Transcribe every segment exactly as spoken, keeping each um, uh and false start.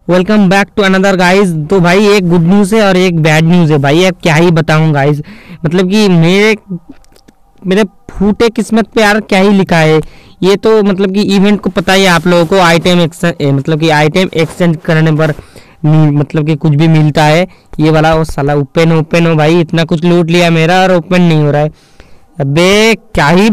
Welcome back to another guys. तो भाई एक गुड न्यूज़ है और एक बैड न्यूज़ है भाई। अब क्या ही बताऊं गाइज, मतलब कि मेरे मेरे फूटे किस्मत पे यार क्या ही लिखा है। ये तो मतलब कि इवेंट को पता ही है आप लोगों को, आइटम एक्सचेंज मतलब कि आइटम एक्सचेंज करने पर मतलब कि कुछ भी मिलता है। ये वाला वो साला ओपन ओपन हो भाई, इतना कुछ लूट लिया मेरा और ओपन नहीं हो रहा है। अबे क्या ही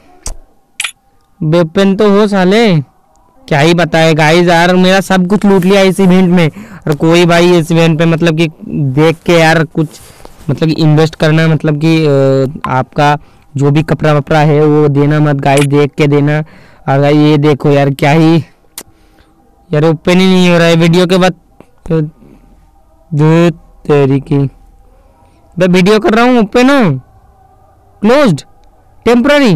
ओपन तो हो साले, क्या ही बताए गाइस यार, मेरा सब कुछ लूट लिया इस इवेंट में। और कोई भाई इस इवेंट पे मतलब कि देख के यार कुछ मतलब कि इन्वेस्ट करना, मतलब कि आपका जो भी कपड़ा वपड़ा है वो देना मत गाइस, देख के देना। और भाई ये देखो यार क्या ही यार ओपन ही नहीं हो रहा है वीडियो के बाद। तेरी की मैं वीडियो कर रहा हूँ, ओपन हो क्लोज्ड टेम्पररी,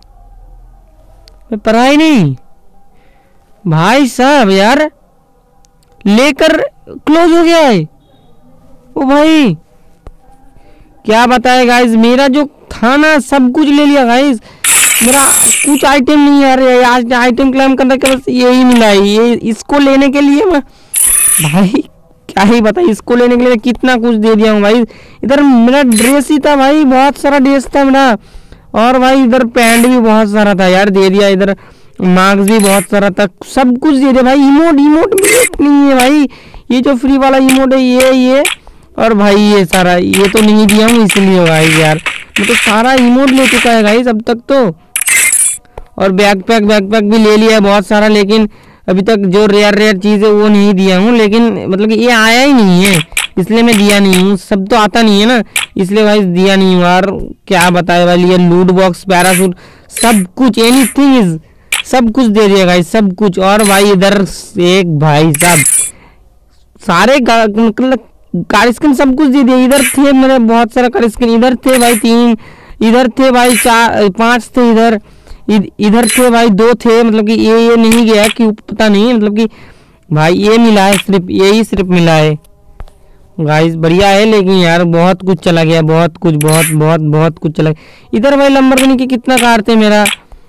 मैं पढ़ा ही नहीं भाई साहब यार, लेकर क्लोज हो गया है। ओ भाई क्या बताए गाइस, मेरा जो था ना सब कुछ ले लिया गाइस, मेरा कुछ आइटम नहीं है। यार आज आइटम क्लेम करने के बस यही मिला है। ये इसको लेने के लिए मैं भाई क्या ही बताए, इसको लेने के लिए कितना कुछ दे दिया हूँ भाई। इधर मेरा ड्रेस ही था भाई, बहुत सारा ड्रेस था मेरा, और भाई इधर पैंट भी बहुत सारा था यार, दे दिया। इधर मार्क्स भी बहुत सारा था, सब कुछ दे दिया भाई। इमोट इमोट भी एक नहीं है भाई, ये जो फ्री वाला इमोट है ये ये और भाई ये सारा ये तो नहीं दिया हूँ इसलिए भाई यार, मैं तो सारा इमोट ले चुका है गाइस अब तक तो। और बैकपैक बैकपैक भी ले लिया है बहुत सारा, लेकिन अभी तक जो रेयर रेयर चीज़ है वो नहीं दिया हूँ। लेकिन मतलब कि ये आया ही नहीं है इसलिए मैं दिया नहीं हूँ, सब तो आता नहीं है ना इसलिए भाई दिया नहीं हूँ। यार क्या बताए भाई, ये लूट बॉक्स पैरासूट सब कुछ एनीथिंग इज सब कुछ दे दिया गाइस, सब कुछ। और भाई इधर एक भाई साहब सारे मतलब कार स्किन सब कुछ दे दिया। इधर थे मेरे बहुत सारा कार स्किन, इधर थे भाई तीन, इधर थे भाई चार पांच थे, इधर इधर थे भाई दो थे, मतलब कि ये ये नहीं गया कि पता नहीं, मतलब कि भाई ये मिला है सिर्फ, यही सिर्फ मिला है गाइस। बढ़िया है लेकिन यार बहुत कुछ चला गया, बहुत कुछ बहुत बहुत बहुत कुछ चला गया। इधर भाई लंबरगिनी की कितना कार थे मेरा,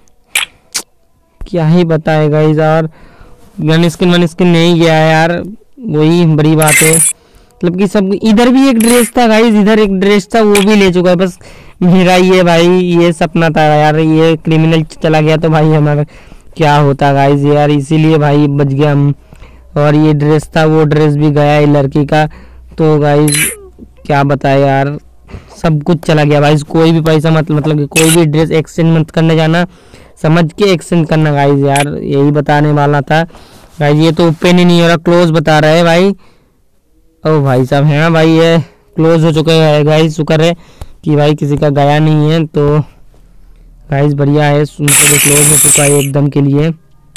क्या ही बताए गाइस। और गन स्किन वन स्किन नहीं गया है यार, वही बड़ी बात है। मतलब कि सब इधर भी एक ड्रेस था गाइस, इधर एक ड्रेस था वो भी ले चुका है। बस मेरा ये भाई ये सपना था यार, ये क्रिमिनल चला गया तो भाई हमारा क्या होता गाइस यार, इसीलिए भाई बच गया हम। और ये ड्रेस था वो ड्रेस भी गया है लड़की का, तो गाइस क्या बताए यार, सब कुछ चला गया भाई। कोई भी पैसा मत मतलब कि कोई भी ड्रेस एक्सचेंज मत करने जाना, समझ के एक्सचेंज करना गाइस यार, यही बताने वाला था गाइस। ये तो ओपन ही नहीं हो रहा, क्लोज बता रहा है भाई। ओ भाई साहब हैं भाई, ये क्लोज हो चुका है गाइस, शुक्र है कि भाई किसी का गया नहीं है। तो गाइस बढ़िया है, सुनते तो क्लोज हो चुका है एकदम के लिए।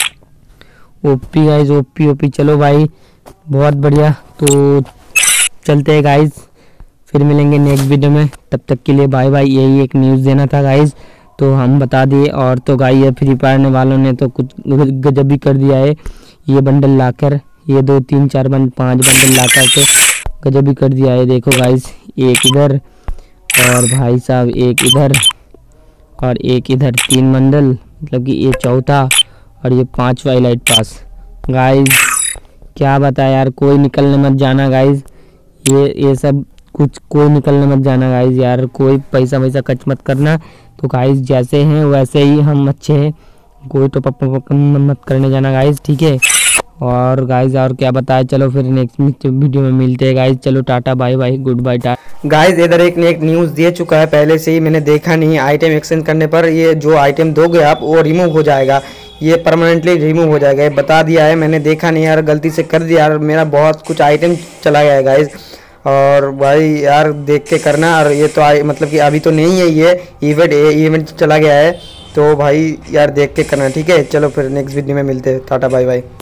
ओपी गाइस ओपी ओपी, चलो भाई बहुत बढ़िया। तो चलते हैं गाइस, फिर मिलेंगे नेक्स्ट वीडियो में, तब तक के लिए बाय बाय। यही एक न्यूज़ देना था गाइस, तो हम बता दिए। और तो गाइस ये फ्री फायर वालों ने तो कुछ गजब ही कर दिया है, ये बंडल लाकर, ये दो तीन चार बंड पांच बंडल लाकर तो गजब ही कर दिया है। देखो गाइस एक इधर और भाई साहब एक इधर और एक इधर, तीन बंडल, मतलब कि ये चौथा और ये पांचवा लाइट पास गाइस। क्या बताया यार, कोई निकलने मत जाना गाइस, ये ये सब कुछ कोई निकलने मत जाना गाइस यार, कोई पैसा वैसा खर्च मत करना। तो गाइस जैसे हैं वैसे ही हम अच्छे हैं, कोई तो पप्पा मत करने जाना गाइस, ठीक है। और गाइस और क्या बताया, चलो फिर नेक्स्ट वीडियो में मिलते हैं गाइस। चलो tata bye bye goodbye tata. Guys इधर एक ने एक न्यूज़ दे चुका है पहले से ही, मैंने देखा नहीं। आइटम एक्सचेंज करने पर ये जो आइटम दोगे आप वो रिमूव हो जाएगा, ये परमानेंटली रिमूव हो जाएगा, ये बता दिया है। मैंने देखा नहीं यार, गलती से कर दिया यार, मेरा बहुत कुछ आइटम चला गया है गाइस। और भाई यार देख के करना। और ये तो आई मतलब कि अभी तो नहीं है, ये इवेंट इवेंट चला गया है, तो भाई यार देख के करना, ठीक है। चलो फिर नेक्स्ट वीडियो में मिलते हैं, टाटा बाय बाय।